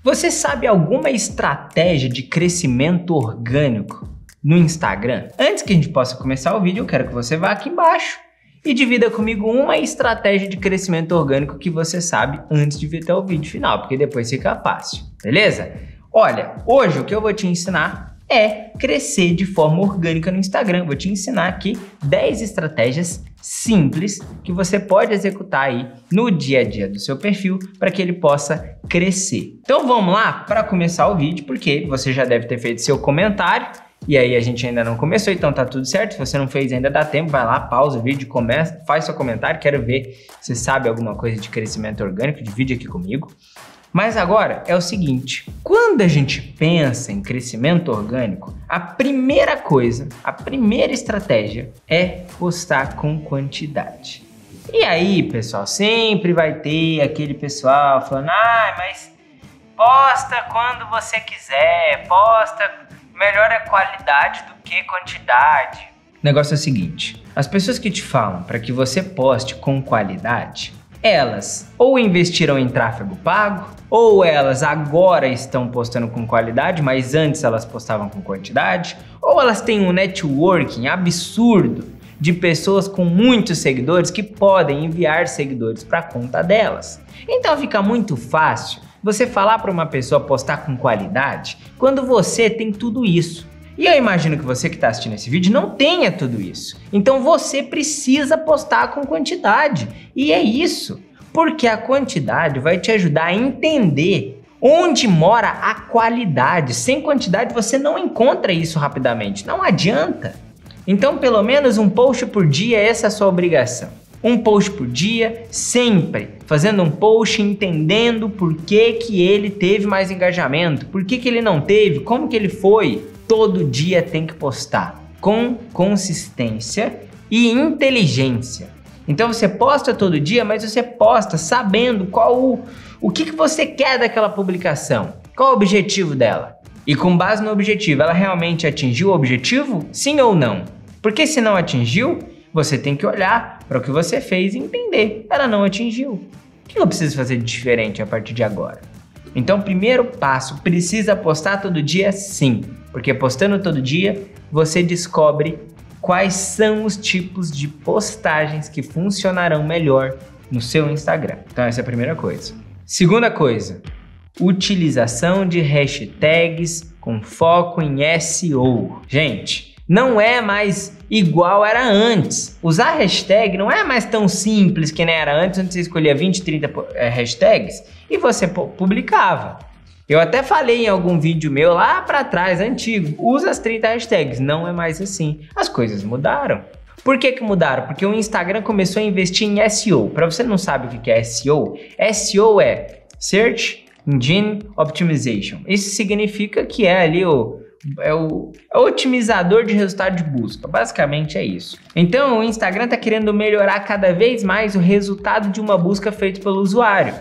Você sabe alguma estratégia de crescimento orgânico no Instagram? Antes que a gente possa começar o vídeo, eu quero que você vá aqui embaixo e divida comigo uma estratégia de crescimento orgânico que você sabe antes de ver até o vídeo final, porque depois fica fácil, beleza? Olha, hoje o que eu vou te ensinar é crescer de forma orgânica no Instagram. Vou te ensinar aqui 10 estratégias simples que você pode executar aí no dia a dia do seu perfil para que ele possa crescer. Então vamos lá para começar o vídeo, porque você já deve ter feito seu comentário e aí a gente ainda não começou, então tá tudo certo. Se você não fez ainda dá tempo, vai lá, pausa o vídeo, começa, faz seu comentário, quero ver se sabe alguma coisa de crescimento orgânico, divide aqui comigo. Mas agora é o seguinte, quando a gente pensa em crescimento orgânico, a primeira coisa, a primeira estratégia é postar com quantidade. E aí, pessoal, sempre vai ter aquele pessoal falando, mas posta quando você quiser, posta, melhor é qualidade do que quantidade. O negócio é o seguinte, as pessoas que te falam para que você poste com qualidade, elas ou investiram em tráfego pago, ou elas agora estão postando com qualidade, mas antes elas postavam com quantidade, ou elas têm um networking absurdo de pessoas com muitos seguidores que podem enviar seguidores para a conta delas. Então fica muito fácil você falar para uma pessoa postar com qualidade quando você tem tudo isso. E eu imagino que você que está assistindo esse vídeo não tenha tudo isso. Então você precisa postar com quantidade. E é isso, porque a quantidade vai te ajudar a entender onde mora a qualidade. Sem quantidade você não encontra isso rapidamente, não adianta. Então pelo menos um post por dia, essa é a sua obrigação. Um post por dia, sempre fazendo um post entendendo por que ele teve mais engajamento, por que ele não teve, como que ele foi. Todo dia tem que postar com consistência e inteligência. Então você posta todo dia, mas você posta sabendo o que você quer daquela publicação, qual o objetivo dela. E com base no objetivo, ela realmente atingiu o objetivo? Sim ou não? Porque se não atingiu, você tem que olhar para o que você fez e entender, ela não atingiu. O que eu preciso fazer de diferente a partir de agora? Então, primeiro passo, precisa postar todo dia? Sim, porque postando todo dia, você descobre quais são os tipos de postagens que funcionarão melhor no seu Instagram. Então, essa é a primeira coisa. Segunda coisa, utilização de hashtags com foco em SEO. Gente, não é mais igual era antes. Usar hashtag não é mais tão simples que nem era antes, onde você escolhia 20, 30 hashtags e você publicava. Eu até falei em algum vídeo meu lá para trás, antigo, usa as 30 hashtags. Não é mais assim. As coisas mudaram. Por que mudaram? Porque o Instagram começou a investir em SEO. Para você não sabe o que é SEO, SEO é Search Engine Optimization. Isso significa que é ali o otimizador de resultado de busca, basicamente é isso. Então o Instagram está querendo melhorar cada vez mais o resultado de uma busca feita pelo usuário.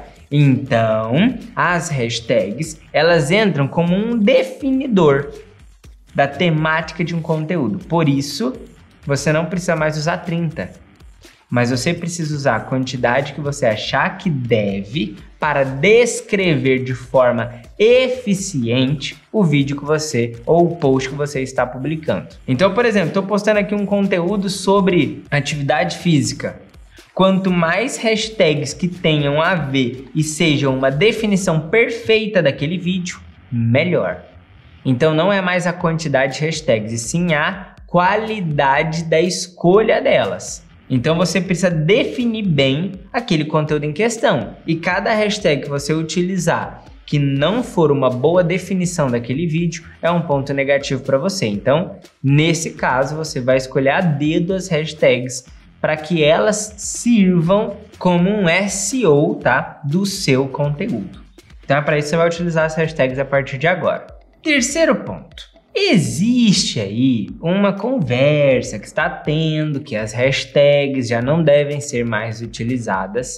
Então as hashtags, elas entram como um definidor da temática de um conteúdo. Por isso você não precisa mais usar 30, mas você precisa usar a quantidade que você achar que deve para descrever de forma eficiente o vídeo que você ou o post que você está publicando. Então, por exemplo, estou postando aqui um conteúdo sobre atividade física. Quanto mais hashtags que tenham a ver e sejam uma definição perfeita daquele vídeo, melhor. Então não é mais a quantidade de hashtags, e sim a qualidade da escolha delas. Então você precisa definir bem aquele conteúdo em questão. E cada hashtag que você utilizar que não for uma boa definição daquele vídeo é um ponto negativo para você. Então, nesse caso, você vai escolher a dedo as hashtags para que elas sirvam como um SEO, tá, do seu conteúdo. Então, para isso você vai utilizar as hashtags a partir de agora. Terceiro ponto. Existe aí uma conversa que está tendo que as hashtags já não devem ser mais utilizadas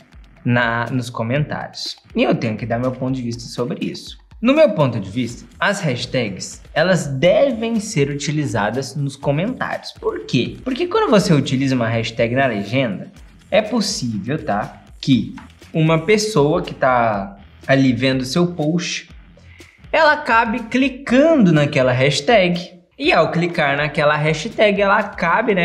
nos comentários. E eu tenho que dar meu ponto de vista sobre isso. No meu ponto de vista, as hashtags, elas devem ser utilizadas nos comentários. Por quê? Porque quando você utiliza uma hashtag na legenda, é possível, tá, que uma pessoa que está ali vendo o seu post, ela acabe clicando naquela hashtag. E ao clicar naquela hashtag, ela acabe,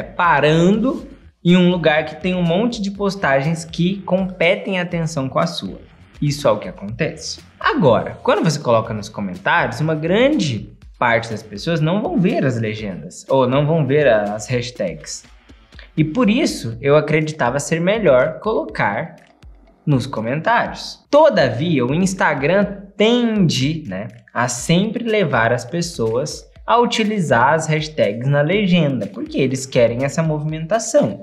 parando em um lugar que tem um monte de postagens que competem atenção com a sua. Isso é o que acontece. Agora, quando você coloca nos comentários, uma grande parte das pessoas não vão ver as legendas ou não vão ver as hashtags. E por isso eu acreditava ser melhor colocar nos comentários. Todavia, o Instagram tende, a sempre levar as pessoas a utilizar as hashtags na legenda, porque eles querem essa movimentação.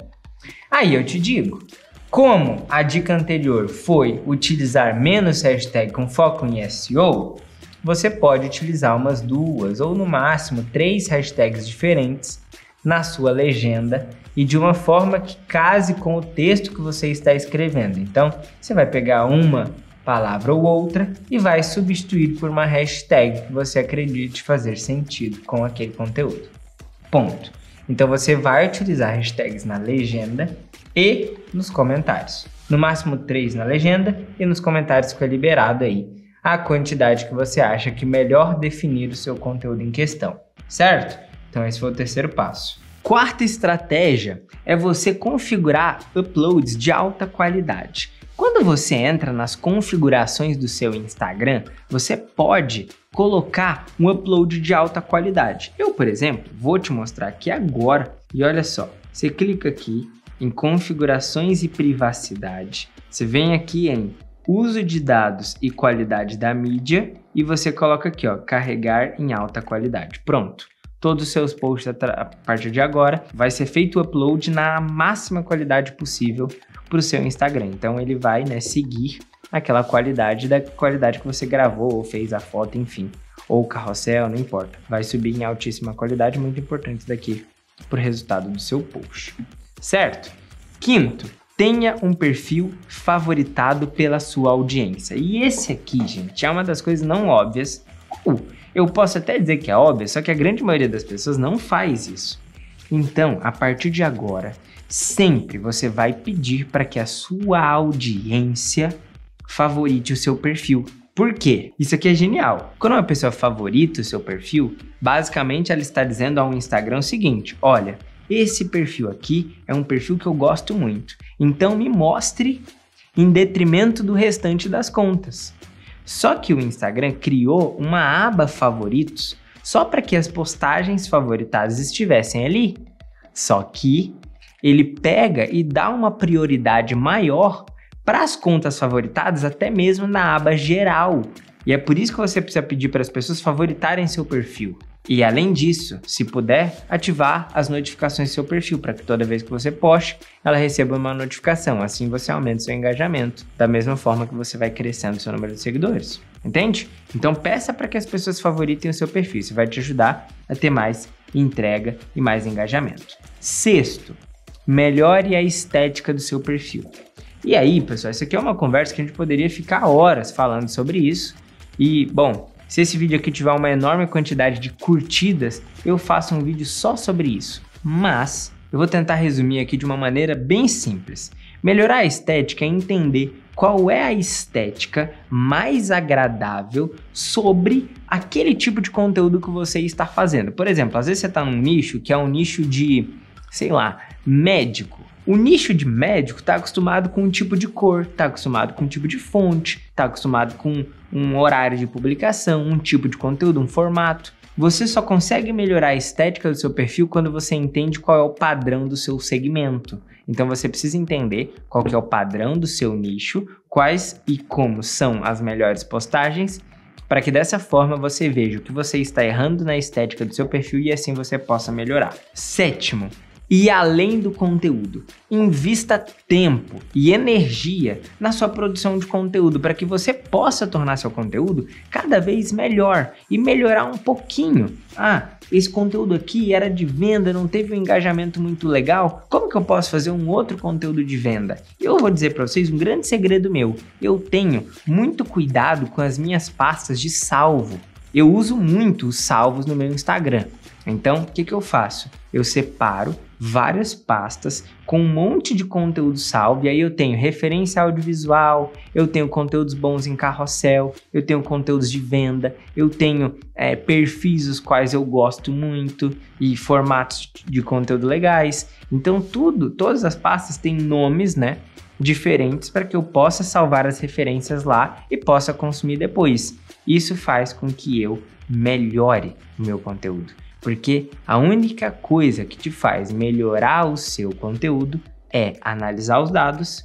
Aí eu te digo, como a dica anterior foi utilizar menos hashtag com foco em SEO, você pode utilizar umas 2 ou no máximo 3 hashtags diferentes na sua legenda e de uma forma que case com o texto que você está escrevendo. Então, você vai pegar uma palavra ou outra e vai substituir por uma hashtag que você acredite fazer sentido com aquele conteúdo. Ponto. Então, você vai utilizar hashtags na legenda e nos comentários. No máximo 3 na legenda e nos comentários fica liberado aí a quantidade que você acha que melhor definir o seu conteúdo em questão, certo? Então esse foi o terceiro passo. Quarta estratégia é você configurar uploads de alta qualidade. Quando você entra nas configurações do seu Instagram, você pode colocar um upload de alta qualidade. Eu, por exemplo, vou te mostrar aqui agora e olha só, você clica aqui em configurações e privacidade, você vem aqui em uso de dados e qualidade da mídia e você coloca aqui, carregar em alta qualidade. Pronto. Todos os seus posts a partir de agora vai ser feito o upload na máxima qualidade possível para o seu Instagram. Então ele vai seguir aquela qualidade que você gravou ou fez a foto, enfim, ou carrossel, não importa. Vai subir em altíssima qualidade, muito importante daqui para o resultado do seu post. Certo? Quinto, tenha um perfil favoritado pela sua audiência. E esse aqui, gente, é uma das coisas não óbvias. Eu posso até dizer que é óbvio, só que a grande maioria das pessoas não faz isso. Então, a partir de agora, sempre você vai pedir para que a sua audiência favorite o seu perfil. Por quê? Isso aqui é genial. Quando uma pessoa favorita o seu perfil, basicamente ela está dizendo ao Instagram o seguinte: olha, esse perfil aqui é um perfil que eu gosto muito, então me mostre em detrimento do restante das contas. Só que o Instagram criou uma aba favoritos só para que as postagens favoritadas estivessem ali. Só que ele pega e dá uma prioridade maior para as contas favoritadas, até mesmo na aba geral. E é por isso que você precisa pedir para as pessoas favoritarem seu perfil. E além disso, se puder, ativar as notificações do seu perfil para que toda vez que você poste, ela receba uma notificação. Assim você aumenta seu engajamento, da mesma forma que você vai crescendo seu número de seguidores. Entende? Então peça para que as pessoas favoritem o seu perfil. Isso vai te ajudar a ter mais entrega e mais engajamento. Sexto, melhore a estética do seu perfil. E aí, pessoal, isso aqui é uma conversa que a gente poderia ficar horas falando sobre isso. E, bom, se esse vídeo aqui tiver uma enorme quantidade de curtidas, eu faço um vídeo só sobre isso. Mas eu vou tentar resumir aqui de uma maneira bem simples. Melhorar a estética é entender qual é a estética mais agradável sobre aquele tipo de conteúdo que você está fazendo. Por exemplo, às vezes você está num nicho que é um nicho de, sei lá, médico. O nicho de médico está acostumado com um tipo de cor, está acostumado com um tipo de fonte, está acostumado com um horário de publicação, um tipo de conteúdo, um formato. Você só consegue melhorar a estética do seu perfil quando você entende qual é o padrão do seu segmento. Então você precisa entender qual que é o padrão do seu nicho, quais e como são as melhores postagens, para que dessa forma você veja o que você está errando na estética do seu perfil e assim você possa melhorar. Sétimo, e além do conteúdo, invista tempo e energia na sua produção de conteúdo para que você possa tornar seu conteúdo cada vez melhor e melhorar um pouquinho. Esse conteúdo aqui era de venda, não teve um engajamento muito legal, como que eu posso fazer um outro conteúdo de venda? Eu vou dizer para vocês um grande segredo meu, eu tenho muito cuidado com as minhas pastas de salvo. Eu uso muito os salvos no meu Instagram. Então, o que eu faço? Eu separo várias pastas com um monte de conteúdo salvo, e aí eu tenho referência audiovisual, eu tenho conteúdos bons em carrossel, eu tenho conteúdos de venda, eu tenho perfis os quais eu gosto muito e formatos de conteúdo legais. Então todas as pastas têm nomes, né, diferentes para que eu possa salvar as referências lá e possa consumir depois. Isso faz com que eu melhore o meu conteúdo. Porque a única coisa que te faz melhorar o seu conteúdo é analisar os dados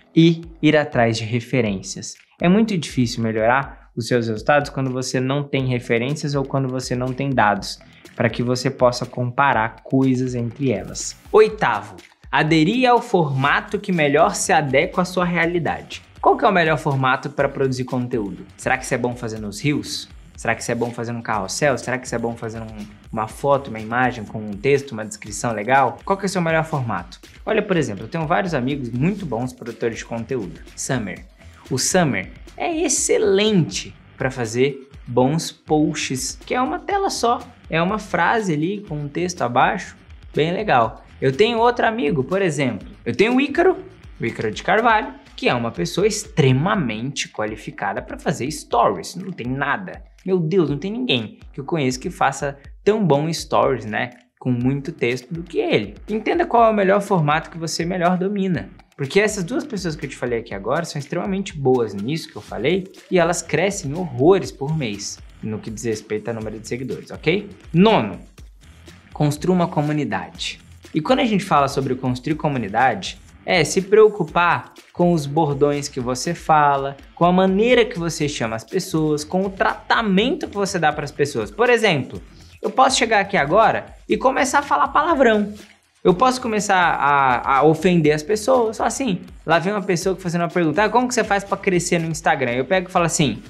e ir atrás de referências. É muito difícil melhorar os seus resultados quando você não tem referências ou quando você não tem dados, para que você possa comparar coisas entre elas. 8º, aderir ao formato que melhor se adequa à sua realidade. Qual que é o melhor formato para produzir conteúdo? Será que isso é bom fazer nos Reels? Será que isso é bom fazer um carrossel? Será que isso é bom fazer uma foto, uma imagem com um texto, uma descrição legal? Qual que é o seu melhor formato? Olha, por exemplo, eu tenho vários amigos muito bons produtores de conteúdo. Summer. O Summer é excelente para fazer bons posts, que é uma tela só. É uma frase ali com um texto abaixo, bem legal. Eu tenho outro amigo, por exemplo. Eu tenho o Ícaro de Carvalho, que é uma pessoa extremamente qualificada para fazer stories. Não tem nada. Meu Deus, não tem ninguém que eu conheço que faça tão bom stories, né? Com muito texto do que ele. Entenda qual é o melhor formato que você melhor domina. Porque essas duas pessoas que eu te falei aqui agora são extremamente boas nisso que eu falei e elas crescem horrores por mês no que diz respeito ao número de seguidores, ok? 9º, construa uma comunidade. E quando a gente fala sobre construir comunidade, é se preocupar com os bordões que você fala, com a maneira que você chama as pessoas, com o tratamento que você dá para as pessoas. Por exemplo, eu posso chegar aqui agora e começar a falar palavrão. Eu posso começar a ofender as pessoas, só assim. Lá vem uma pessoa fazendo uma pergunta, como que você faz para crescer no Instagram? Eu pego e falo assim,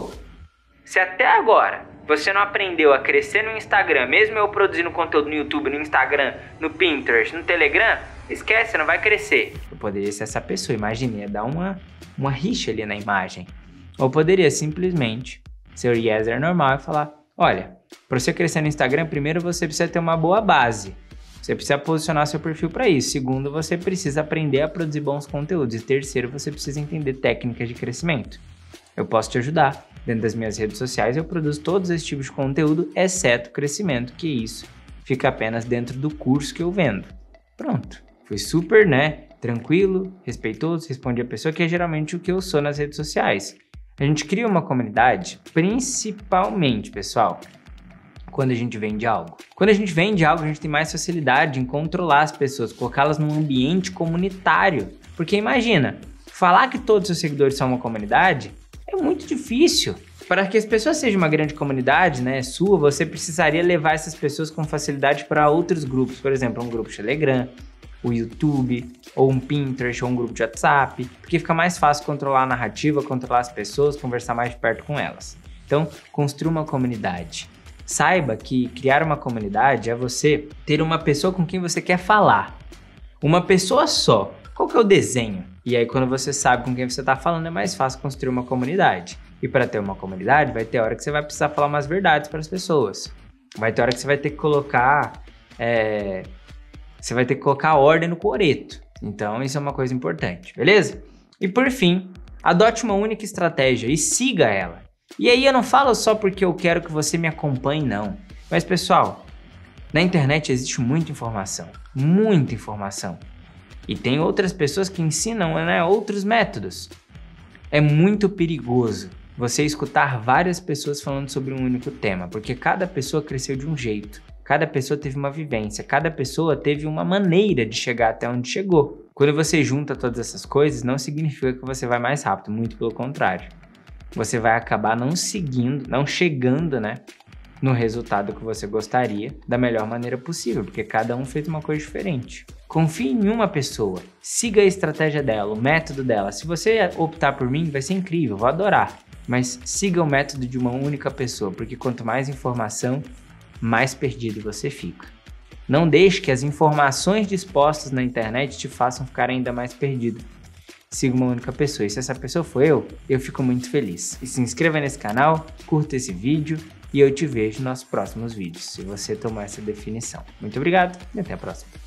se até agora você não aprendeu a crescer no Instagram, mesmo eu produzindo conteúdo no YouTube, no Instagram, no Pinterest, no Telegram, esquece, você não vai crescer. Eu poderia ser essa pessoa, imagine, ia dar uma rixa ali na imagem. Ou poderia simplesmente ser o Yezer normal e falar, olha, para você crescer no Instagram, primeiro você precisa ter uma boa base. Você precisa posicionar seu perfil para isso. Segundo, você precisa aprender a produzir bons conteúdos. E terceiro, você precisa entender técnicas de crescimento. Eu posso te ajudar. Dentro das minhas redes sociais, eu produzo todos esses tipos de conteúdo, exceto crescimento, que isso fica apenas dentro do curso que eu vendo. Pronto. Foi super, né? Tranquilo, respeitoso, respondi a pessoa, que é geralmente o que eu sou nas redes sociais. A gente cria uma comunidade, principalmente, pessoal, quando a gente vende algo. Quando a gente vende algo, a gente tem mais facilidade em controlar as pessoas, colocá-las num ambiente comunitário. Porque imagina, falar que todos os seus seguidores são uma comunidade é muito difícil. Para que as pessoas sejam uma grande comunidade, né, sua, você precisaria levar essas pessoas com facilidade para outros grupos. Por exemplo, um grupo Telegram, o YouTube, ou um Pinterest, ou um grupo de WhatsApp. Porque fica mais fácil controlar a narrativa, controlar as pessoas, conversar mais de perto com elas. Então, construa uma comunidade. Saiba que criar uma comunidade é você ter uma pessoa com quem você quer falar. Uma pessoa só. Qual que é o desenho? E aí quando você sabe com quem você está falando, é mais fácil construir uma comunidade. E para ter uma comunidade, vai ter hora que você vai precisar falar umas verdades para as pessoas. Vai ter hora que você vai ter que colocar... Você vai ter que colocar ordem no coreto. Então isso é uma coisa importante, beleza? E por fim, adote uma única estratégia e siga ela. E aí eu não falo só porque eu quero que você me acompanhe, não. Mas pessoal, na internet existe muita informação. Muita informação. E tem outras pessoas que ensinam, né, outros métodos. É muito perigoso você escutar várias pessoas falando sobre um único tema, porque cada pessoa cresceu de um jeito, cada pessoa teve uma vivência, cada pessoa teve uma maneira de chegar até onde chegou. Quando você junta todas essas coisas, não significa que você vai mais rápido, muito pelo contrário. Você vai acabar não chegando, né, no resultado que você gostaria da melhor maneira possível, porque cada um fez uma coisa diferente. Confie em uma pessoa, siga a estratégia dela, o método dela. Se você optar por mim, vai ser incrível, vou adorar. Mas siga o método de uma única pessoa, porque quanto mais informação, mais perdido você fica. Não deixe que as informações dispostas na internet te façam ficar ainda mais perdido. Siga uma única pessoa, e se essa pessoa for eu fico muito feliz. E se inscreva nesse canal, curta esse vídeo e eu te vejo nos próximos vídeos, se você tomar essa definição. Muito obrigado e até a próxima.